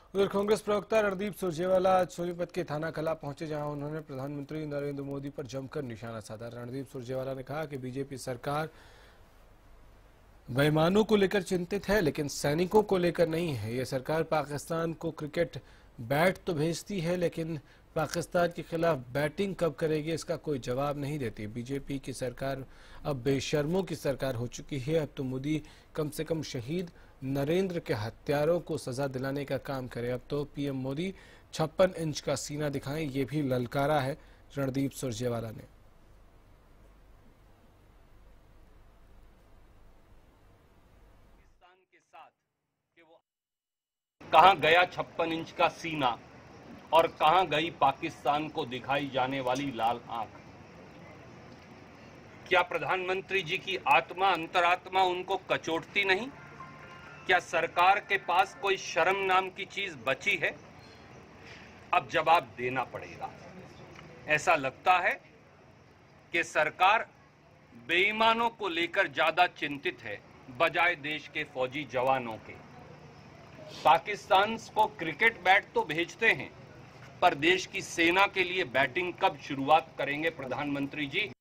उधर कांग्रेस प्रवक्ता रणदीप सुरजेवाला आज सोनीपत के थाना कला पहुंचे, जहां उन्होंने प्रधानमंत्री नरेंद्र मोदी पर जमकर निशाना साधा। रणदीप सुरजेवाला ने कहा कि बीजेपी सरकार बेईमानों को लेकर चिंतित है, लेकिन सैनिकों को लेकर नहीं है। यह सरकार पाकिस्तान को क्रिकेट बैट तो भेजती है, लेकिन पाकिस्तान के खिलाफ बैटिंग कब करेगी इसका कोई जवाब नहीं देती। बीजेपी की सरकार अब बेशर्मों की सरकार हो चुकी है। अब तो मोदी कम से कम शहीद नरेंद्र के हत्यारों को सजा दिलाने का काम करे। अब तो पीएम मोदी 56 इंच का सीना दिखाएं, ये भी ललकारा है रणदीप सुरजेवाला ने। के साथ कि वो कहां गया 56 इंच का सीना और कहां गई पाकिस्तान को दिखाई जाने वाली लाल आंख। क्या प्रधानमंत्री जी की आत्मा, अंतरात्मा उनको कचोटती नहीं? क्या सरकार के पास कोई शर्म नाम की चीज बची है? अब जवाब देना पड़ेगा। ऐसा लगता है कि सरकार बेईमानों को लेकर ज्यादा चिंतित है बजाय देश के फौजी जवानों के। पाकिस्तान को क्रिकेट बैट तो भेजते हैं, पर देश की सेना के लिए बैटिंग कब शुरुआत करेंगे प्रधानमंत्री जी?